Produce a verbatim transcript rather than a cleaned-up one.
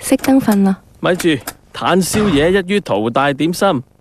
熄燈瞓啦。 咪住，嘆宵夜一於淘大點心。